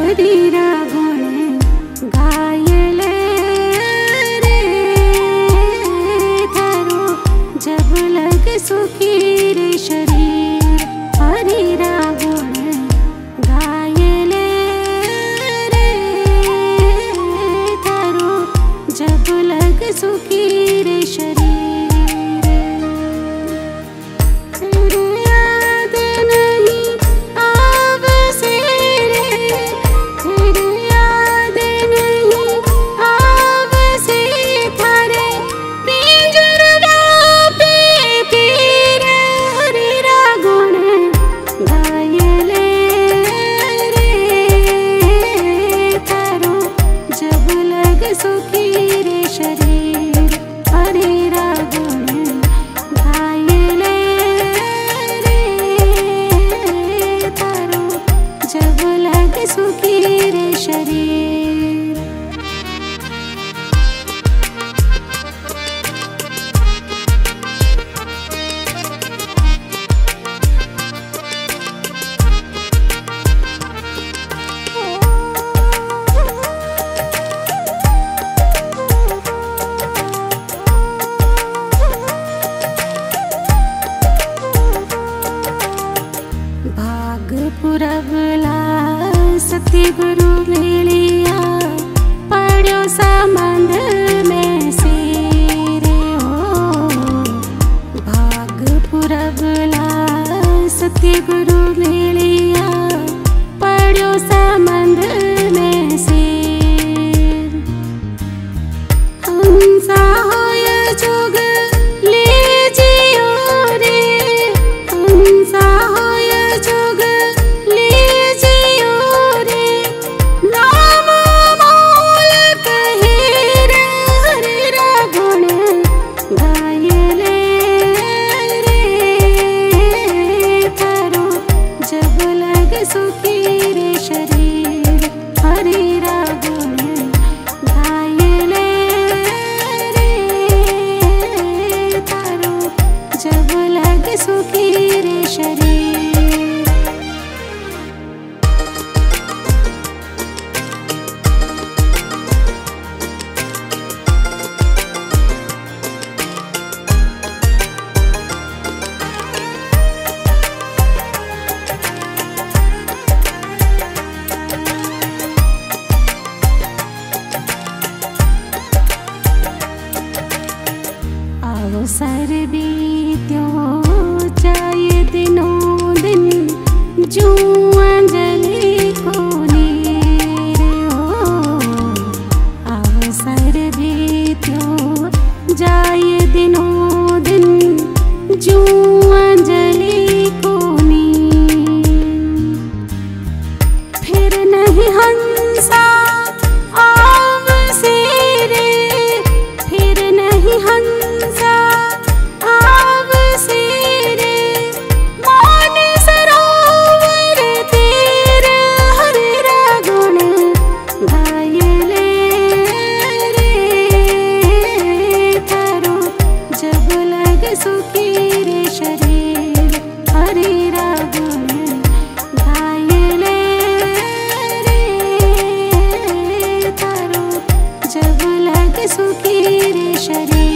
हरीरा गुण गायले रे थारो जब लग सुखी रे शरीर। हरीरा गुण गायले रे थारो जब लग सुखी रे शरीर। पुरबला सतगुरु मिलिया पढ़ो संबंध में से रे हो। भाग पुरबला सतगुरु मिलिया पढ़ो संबंध में से। हंसा होय जोग ले जियो रे हंसा होय जोग अवसर बीत्यो जाए दिनों दिन जूं अंजलि को नीर हो। अवसर बीत्यो जाए दिनों दिन जूं अंजलि को नीर। फिर नहीं हंसा आवसे रे फिर नहीं हंसा सुखी रे शरीर।